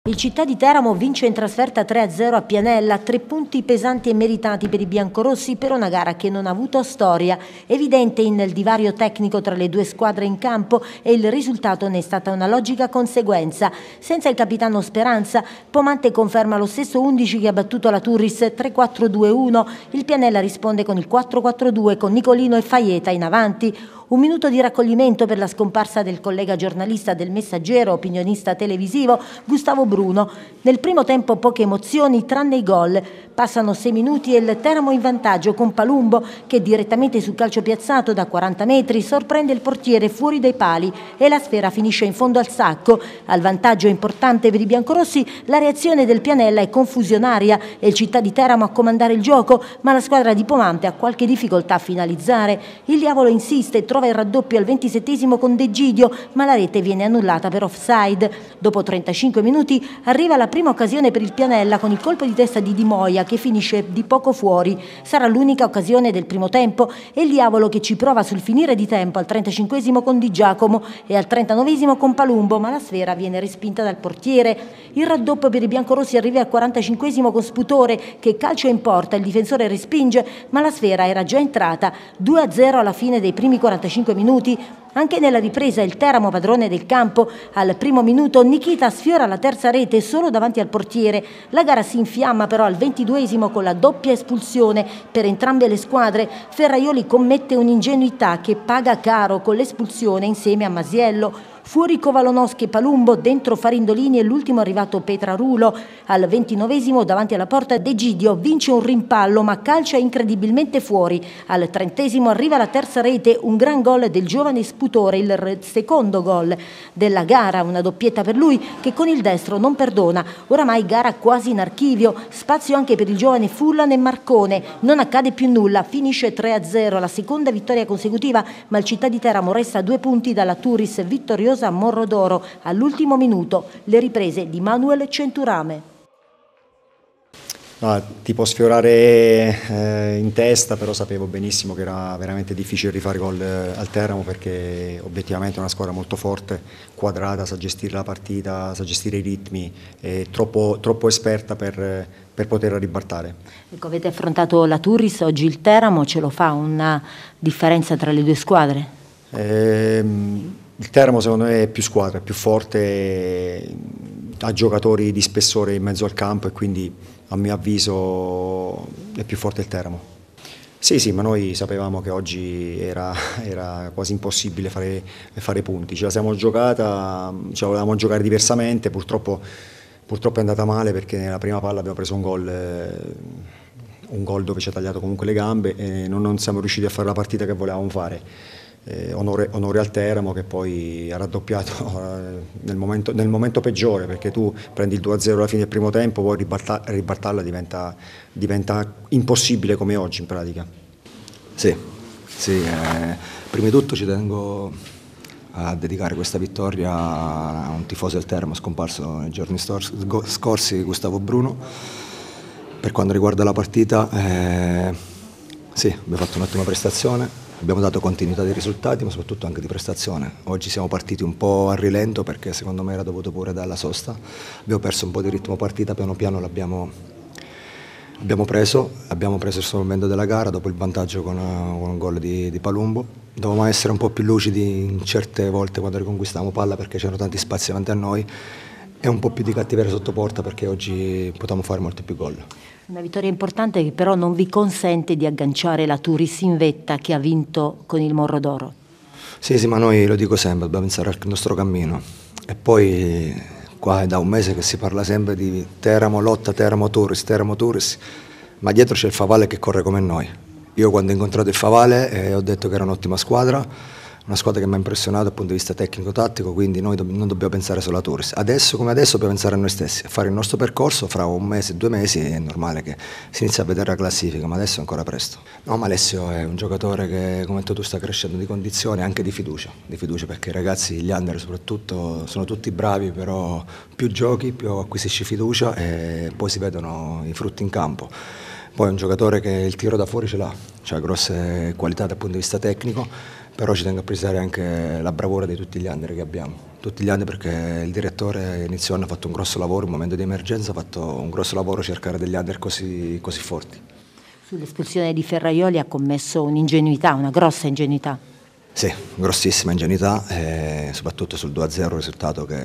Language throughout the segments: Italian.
Il Città di Teramo vince in trasferta 3-0 a Pianella, 3 punti pesanti e meritati per i biancorossi per una gara che non ha avuto storia. Evidente il divario tecnico tra le due squadre in campo e il risultato ne è stata una logica conseguenza. Senza il capitano Speranza, Pomante conferma lo stesso 11 che ha battuto la Turris 3-4-2-1. Il Pianella risponde con il 4-4-2 con Nicolino e Faieta in avanti. Un minuto di raccoglimento per la scomparsa del collega giornalista del Messaggero, opinionista televisivo, Gustavo Bruno. Nel primo tempo poche emozioni tranne i gol. Passano 6 minuti e il Teramo in vantaggio con Palumbo che direttamente sul calcio piazzato da 40 metri sorprende il portiere fuori dai pali e la sfera finisce in fondo al sacco. Al vantaggio importante per i biancorossi la reazione del Pianella è confusionaria e il Città di Teramo a comandare il gioco, ma la squadra di Pomante ha qualche difficoltà a finalizzare. Il Diavolo insiste e trova il raddoppio al 27esimo con De Gidio, ma la rete viene annullata per offside. Dopo 35 minuti arriva la prima occasione per il Pianella con il colpo di testa di Di Moia che finisce di poco fuori. Sarà l'unica occasione del primo tempo e il Diavolo che ci prova sul finire di tempo al 35esimo con Di Giacomo e al 39esimo con Palumbo, ma la sfera viene respinta dal portiere. Il raddoppio per i biancorossi arriva al 45esimo con Sputore che calcio in porta, il difensore respinge, ma la sfera era già entrata. 2-0 alla fine dei primi 45 minuti. Anche nella ripresa il Teramo padrone del campo. Al primo minuto Nikita sfiora la terza rete solo davanti al portiere. La gara si infiamma però al 22esimo con la doppia espulsione per entrambe le squadre. Ferraioli commette un'ingenuità che paga caro con l'espulsione insieme a Masiello. Fuori Kovalonowski e Palumbo, dentro Farindolini e l'ultimo arrivato Petrarulo. Al 29esimo davanti alla porta De Gidio vince un rimpallo ma calcia incredibilmente fuori. Al 30esimo arriva la terza rete, un gran gol del giovane Sputore, il secondo gol della gara, una doppietta per lui che con il destro non perdona. Oramai gara quasi in archivio, spazio anche per il giovane Fullan e Marcone. Non accade più nulla, finisce 3-0, la seconda vittoria consecutiva, ma il Città di Teramo resta a 2 punti dalla Turris vittoriosa a Morro d'Oro. All'ultimo minuto le riprese di Manuel Centurame. Ti può sfiorare in testa, però sapevo benissimo che era veramente difficile rifare gol al Teramo perché obiettivamente è una squadra molto forte, quadrata, sa gestire la partita, sa gestire i ritmi, è troppo esperta per poterla ribaltare. Ecco, avete affrontato la Turris, oggi il Teramo, ce lo fa una differenza tra le due squadre? Il Teramo secondo me è più squadra, è più forte, ha giocatori di spessore in mezzo al campo e quindi a mio avviso è più forte il Teramo. Sì, ma noi sapevamo che oggi era quasi impossibile fare punti, ce la siamo giocata, ce la volevamo giocare diversamente, purtroppo è andata male perché nella prima palla abbiamo preso un gol dove ci ha tagliato comunque le gambe e non siamo riusciti a fare la partita che volevamo fare. Onore al Teramo che poi ha raddoppiato nel momento peggiore, perché tu prendi il 2-0 alla fine del primo tempo, poi ribaltarla diventa impossibile come oggi in pratica. Sì, prima di tutto ci tengo a dedicare questa vittoria a un tifoso del Teramo scomparso nei giorni scorsi, Gustavo Bruno. Per quanto riguarda la partita, sì, abbiamo fatto un'ottima prestazione. Abbiamo dato continuità dei risultati, ma soprattutto anche di prestazione. Oggi siamo partiti un po' a rilento perché secondo me era dovuto pure dalla sosta. Abbiamo perso un po' di ritmo partita, piano piano l'abbiamo preso il suo momento della gara dopo il vantaggio con un gol di Palumbo. Dovevamo essere un po' più lucidi in certe volte quando riconquistavamo palla perché c'erano tanti spazi davanti a noi e un po' più di cattiveria sotto porta perché oggi potevamo fare molti più gol. Una vittoria importante che però non vi consente di agganciare la Turris in vetta che ha vinto con il Morro d'Oro. Sì, ma noi lo dico sempre, dobbiamo pensare al nostro cammino. E poi qua è da un mese che si parla sempre di Teramo lotta, Teramo Turris, ma dietro c'è il Favale che corre come noi. Io quando ho incontrato il Favale ho detto che era un'ottima squadra, una squadra che mi ha impressionato dal punto di vista tecnico-tattico, quindi noi non dobbiamo pensare solo a Turris. Adesso come adesso dobbiamo pensare a noi stessi, a fare il nostro percorso, fra un mese, 2 mesi è normale che si inizi a vedere la classifica, ma adesso è ancora presto. No, ma Alessio è un giocatore che come tu sta crescendo di condizione e anche di fiducia perché i ragazzi, gli under soprattutto, sono tutti bravi, però più giochi, più acquisisci fiducia e poi si vedono i frutti in campo. Poi è un giocatore che il tiro da fuori ce l'ha, ha grosse qualità dal punto di vista tecnico, però ci tengo a precisare anche la bravura di tutti gli under che abbiamo. tutti gli anni, perché il direttore inizio anno ha fatto un grosso lavoro, in momento di emergenza ha fatto un grosso lavoro cercare degli under così forti. Sull'espulsione di Ferraioli ha commesso un'ingenuità, una grossa ingenuità. Sì, grossissima ingenuità, soprattutto sul 2-0, il risultato che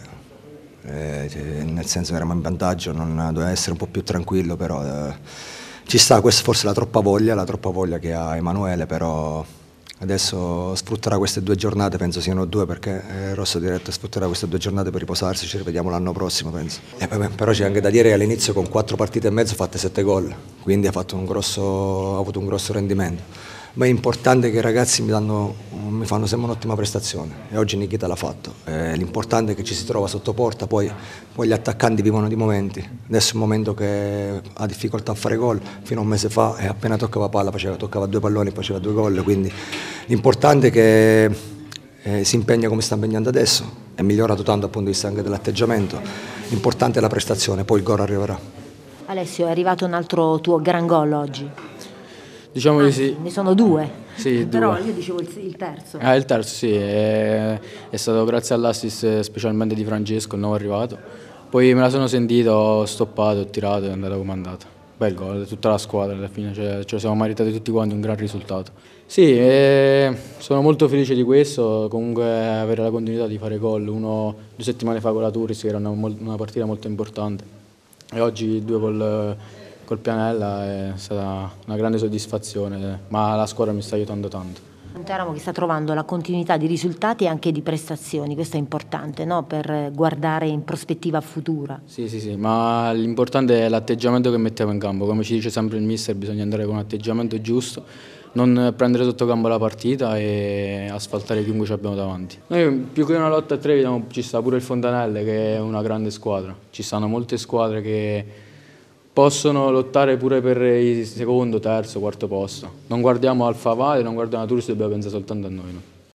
nel senso che eravamo in vantaggio, non doveva essere un po' più tranquillo, però ci sta, questa forse è la troppa voglia che ha Emanuele, però adesso sfrutterà queste 2 giornate, penso siano 2 perché Rosso Diretto sfrutterà queste 2 giornate per riposarsi, ci rivediamo l'anno prossimo penso. Però c'è anche da dire che all'inizio con 4 partite e mezzo fatte 7 gol, quindi ha avuto un grosso rendimento. Ma è importante che i ragazzi mi fanno sempre un'ottima prestazione e oggi Nikita l'ha fatto. L'importante è che ci si trova sotto porta, poi gli attaccanti vivono di momenti. Adesso è un momento che ha difficoltà a fare gol, fino a un mese fa e appena toccava palla toccava 2 palloni e faceva 2 gol, quindi l'importante è che si impegna come sta impegnando adesso, è migliorato tanto dal punto di vista anche dell'atteggiamento, l'importante è la prestazione, poi il gol arriverà. Alessio, è arrivato un altro tuo gran gol oggi. Diciamo di sì. Ne sono 2, sì, però 2. io dicevo il terzo. Il terzo sì, è stato grazie all'assist specialmente di Francesco, il nuovo arrivato. Poi me la sono sentito, ho stoppato, ho tirato e è andata come è andata. Bel gol, tutta la squadra alla fine, ce lo siamo meritati tutti quanti, un gran risultato. Sì, sono molto felice di questo, comunque avere la continuità di fare gol. 2 settimane fa con la Turris, che era una partita molto importante, e oggi 2 col Pianella è stata una grande soddisfazione, ma la squadra mi sta aiutando tanto. Un Teramo che sta trovando la continuità di risultati e anche di prestazioni, questo è importante, no? Per guardare in prospettiva futura. Sì, ma l'importante è l'atteggiamento che mettiamo in campo, come ci dice sempre il mister bisogna andare con un atteggiamento giusto, non prendere sotto campo la partita e asfaltare chiunque ci abbiamo davanti. Noi più che una lotta a 3 ci sta pure il Fontanelle che è una grande squadra, ci stanno molte squadre che possono lottare pure per il secondo, terzo, quarto posto. Non guardiamo Alfa Vale, non guardiamo la Turris, dobbiamo pensare soltanto a noi. No?